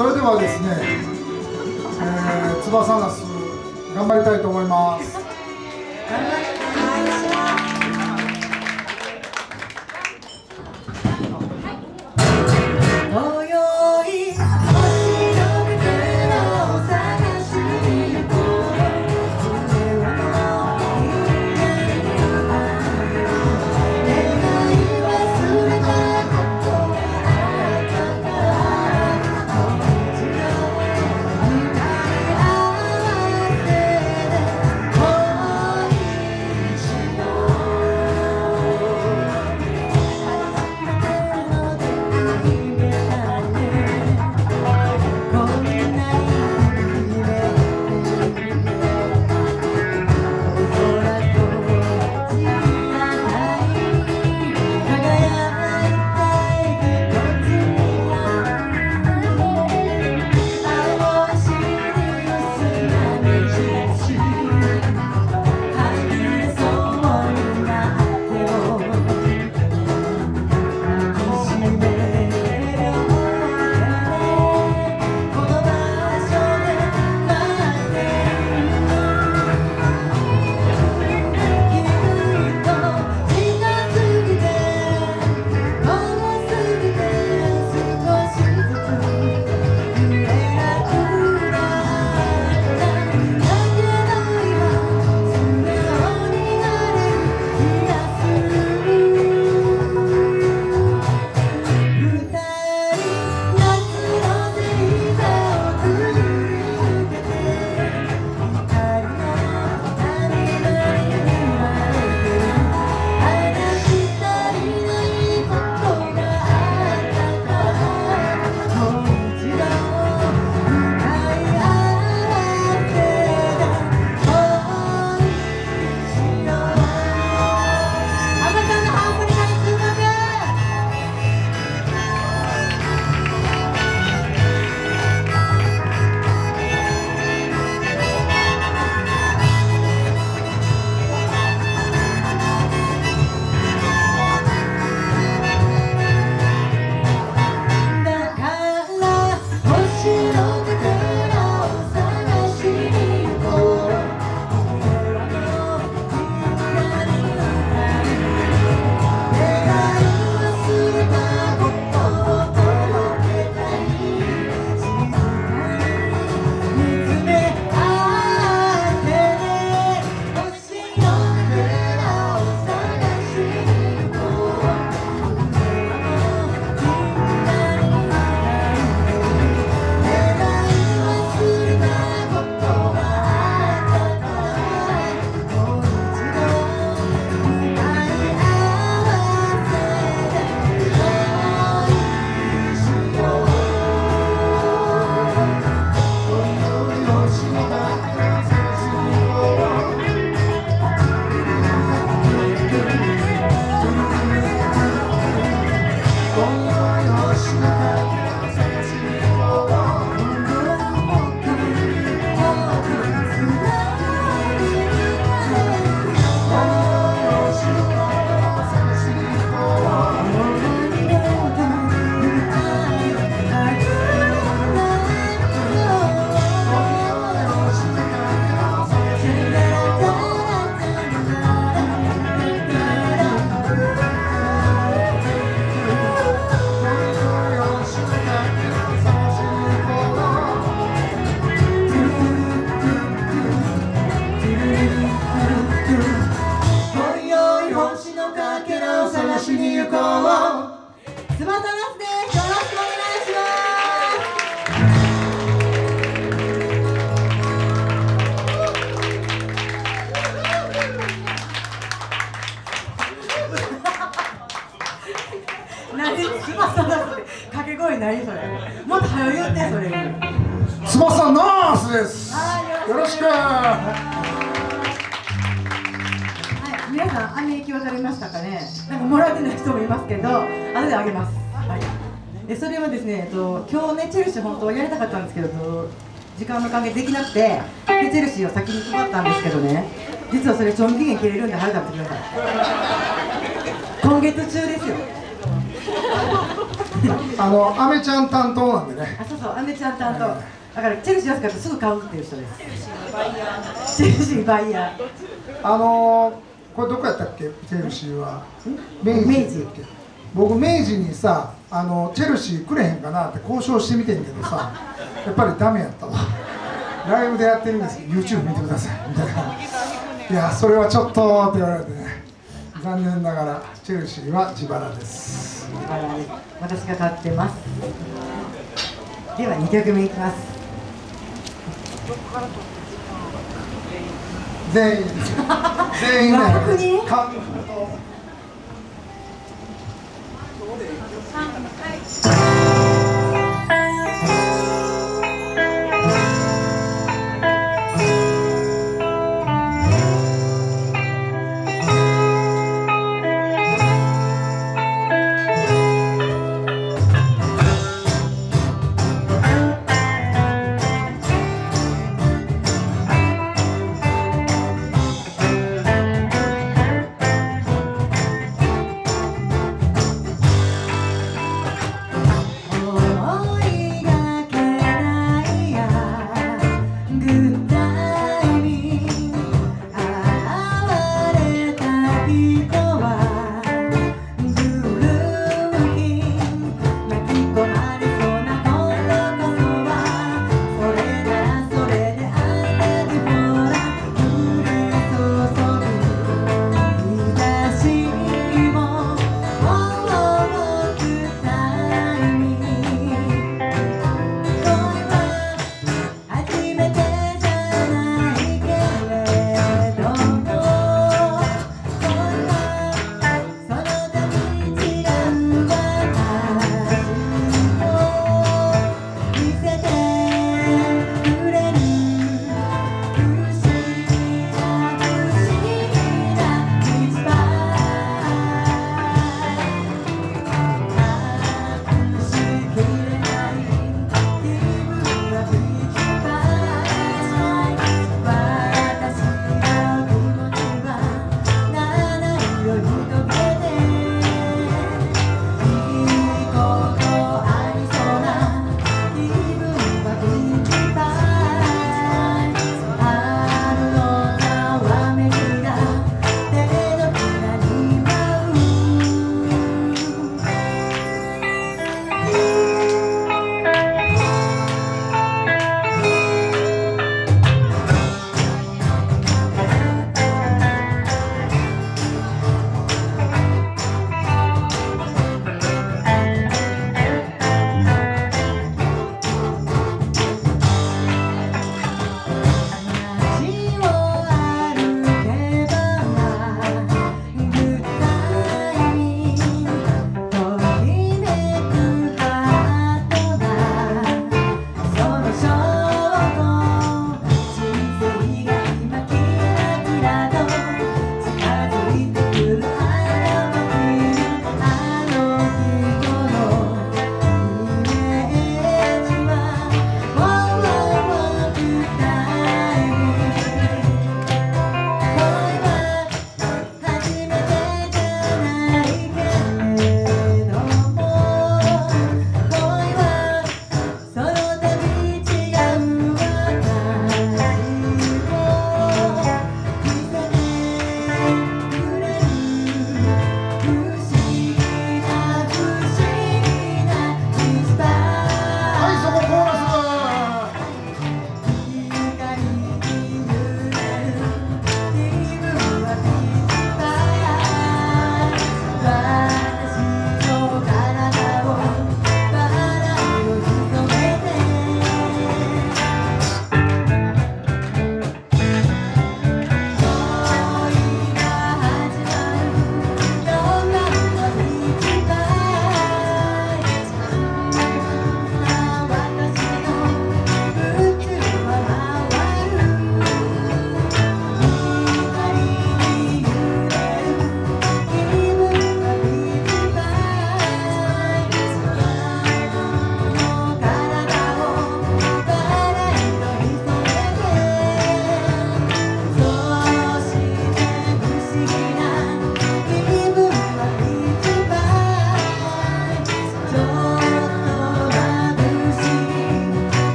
それではですね、翼ナス頑張りたいと思います。 掛け声何それ。もっと早言ってそれ。 翼ナースです。よろしく。 皆さん、網行き分かりましたかね。なんかもらってない人もいますけど、後であげます。はい。それはですね、今日ねチェルシー本当はやりたかったんですけど、時間の関係できなくて、チェルシーを先に配ったんですけどね。実はそれ賞味期限切れるんで早く食べてください。今月中ですよ。 アメちゃん担当なんでね。 あ、そうそう、アメちゃん担当。だからチェルシー安かったらすぐ買うっていう人です。チェルシーバイヤー。 これどこやったっけ、チェルシーは。 明治。 僕明治にさ、チェルシーくれへんかなって交渉してみてんけどさ、やっぱりダメやったわ。ライブでやってるんですけど YouTube 見てくださいみたいな。いや、それはちょっとって言われてね、残念ながらチェルシーは自腹です。 自腹です。私が買ってます。では2曲目いきます。 全員全員ね。 逆に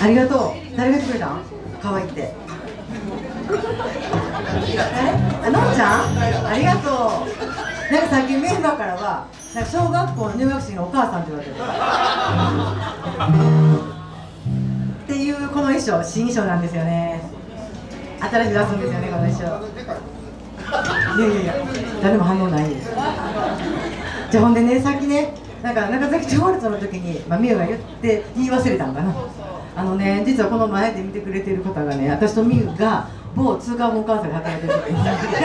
ありがとう。誰が言ってくれたん？可愛いって。あ、のんちゃん、ありがとう。なんかさっきメンバーからは、なんか小学校の入学式のお母さんって言われてる。っていうこの衣装、新衣装なんですよね。新しく出すんですよね、この衣装。いやいやいや、誰も反応ない。じゃあほんでね、さっきね、なんか中崎町ワルツの時に、美優が言い忘れたんかな。実はこの前で見てくれてる方がね、私と美優が某通貨本関西で働いてる時に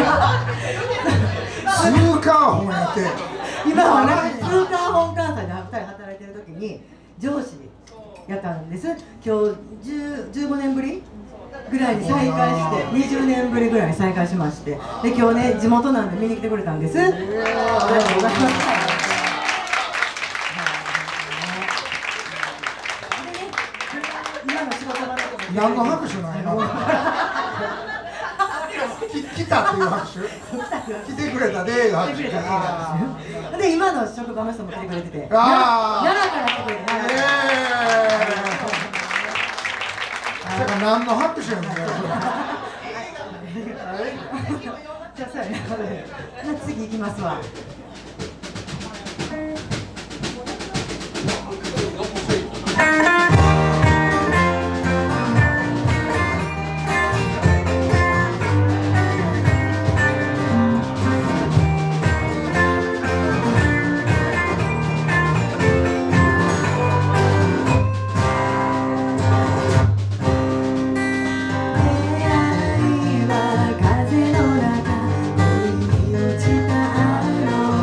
通貨本やって今はね、通貨本関西で2人働いてる時に上司やったんです。今日15年ぶりぐらいに再会して、20年ぶりぐらいに再会しまして、で今日ね、地元なんで見に来てくれたんです。ありがとうございます。 何の拍手なんや来たっていう拍手来てくれたでー拍手で、今の職場の人も来てくれてて、 奈良から来てくれて、 だから何の拍手やねんじゃあそうやね、次行きますわ。風の中恋に落ちたあの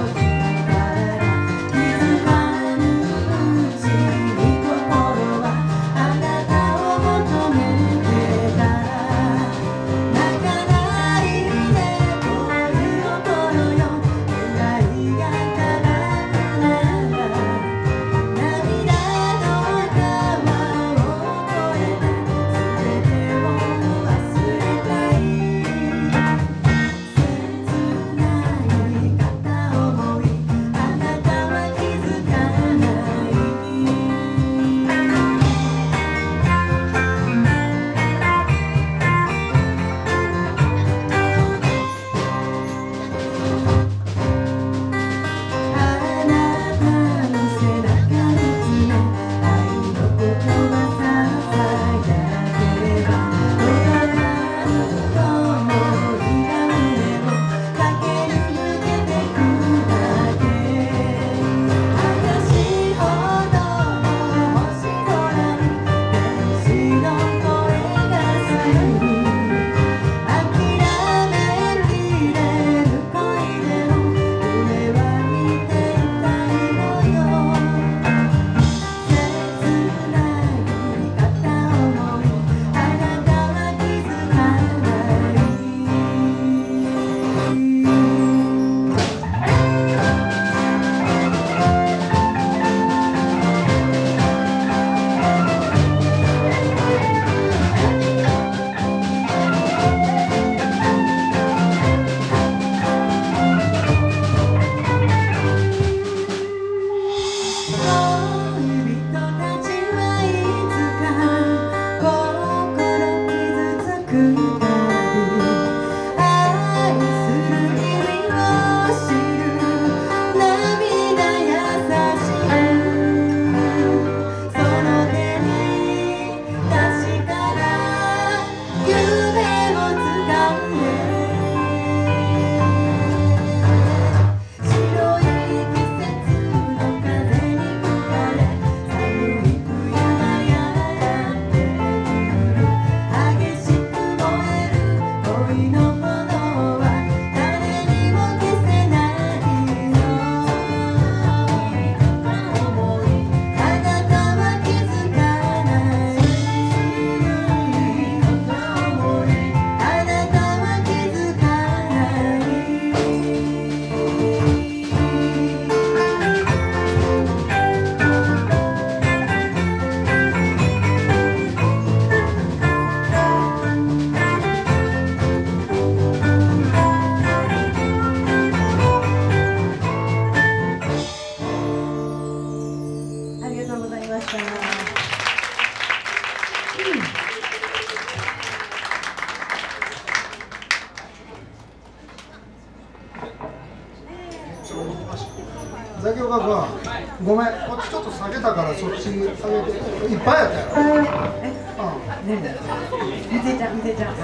ザキオカ君、ごめん、こっちちょっと下げたからそっち上げて、いっぱいやったよ。 ねえ、見てちゃん、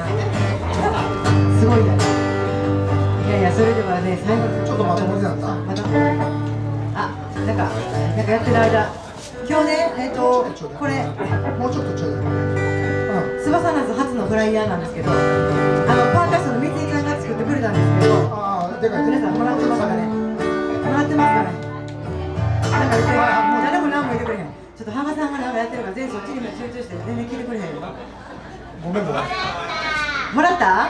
すごいね。いやいや、それではね、最後ちょっとまともになった。 なんかやってる間、今日ね、これ、 もうちょっとちょうだい。 翼ナス初のフライヤーなんですけど、パーカッションの三井ちゃんが作ってくれたんですけど、 でかい。 皆さんもらってますかね。なんか誰も何も言ってくれへん。ちょっと浜さんがなんかやってるから、全そっちに集中して全然聞いてくれへんよ。 ごめん。もらった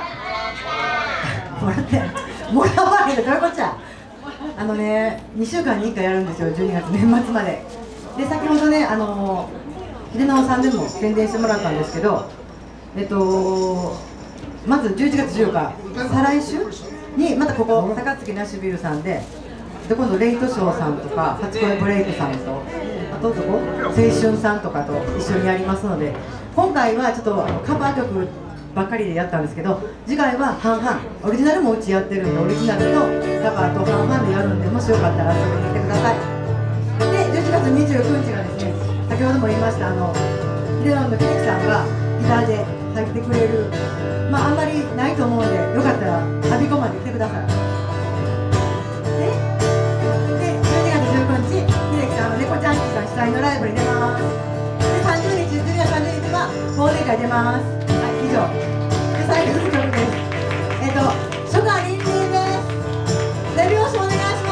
もらわへんでどういうこっちゃ。2週間に1回やるんですよ、12月年末まで。で、先ほどね、秀直さんでも宣伝してもらったんですけど、まず11月14日、再来週にまたここ高槻ナッシュビルさんで、今度レイトショーさんとか初恋ブレイクさんと、あとどこ青春さんとかと一緒にやりますので、今回はちょっとカバー曲ばっかりでやったんですけど、次回は半々、オリジナルもうちやってるんで、オリジナルとカバーと半々でやるんで、もしよかったら遊びに来てください。で、11月29日がですね、先ほども言いましたヒデノンの秀樹さんがギターで入ってくれる、あんまりないと思うんで、よかったら我孫子まで来てください。で、12月19日、秀樹さんの猫ちゃんキーさん主催のライブに出ます。で、12月30日は忘年会出ます。はい、以上。で、最後の曲です。初夏リンリンです。手拍子お願いします。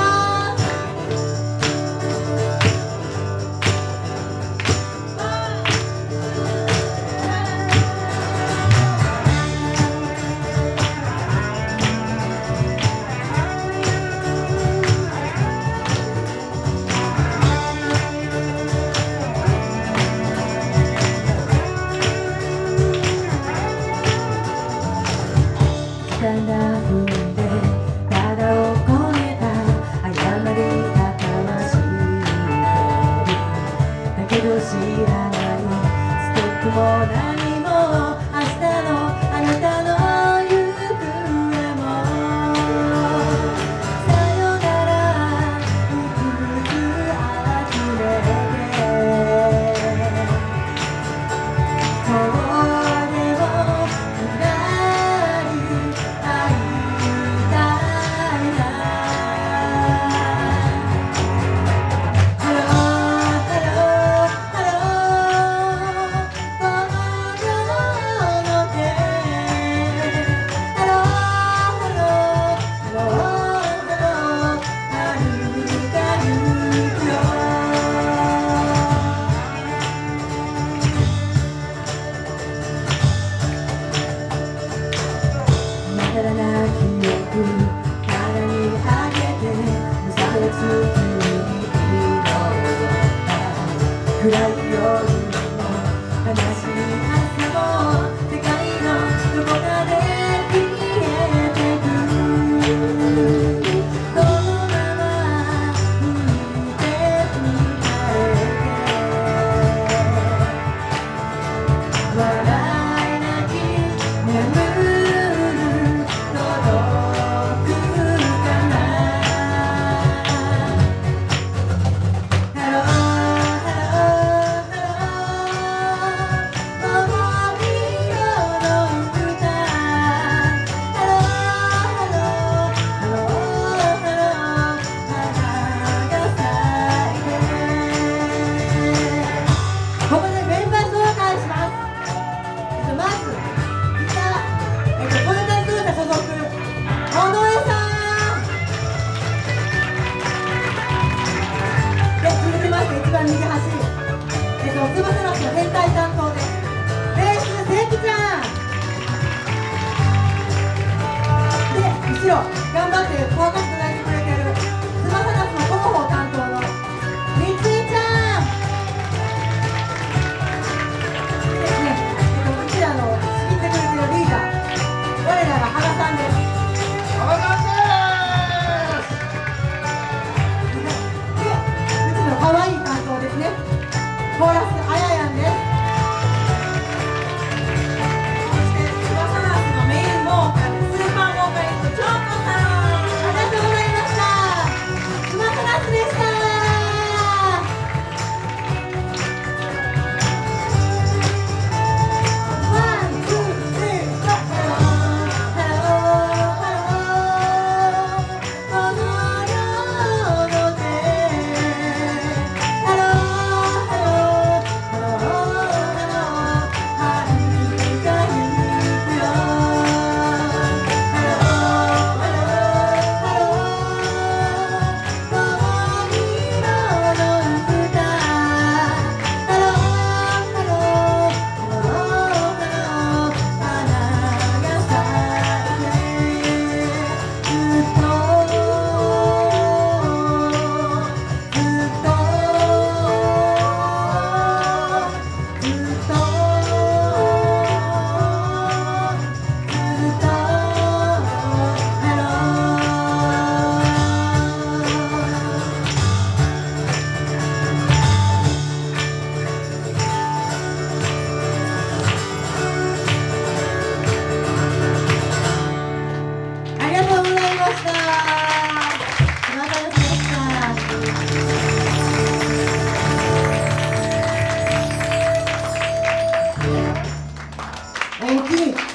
暗い夜の悲しい朝も世界のどこかで消えてくこのまま見てみたい笑い泣き眠る届くかな翼ナスの変態担当でベース関ちゃんで後ろ頑張ってフォーカス泣いてくれてる翼ナスの広報担当のみついちゃんでね、うちらの仕切ってくれてるリーダー我らが原さんです。 原さんでうちの可愛い担当ですね。コーラスあややんです。そして翼ナスのメインボーカルスーパーボーカリストチョコさん、ありがとうございます。 大きい。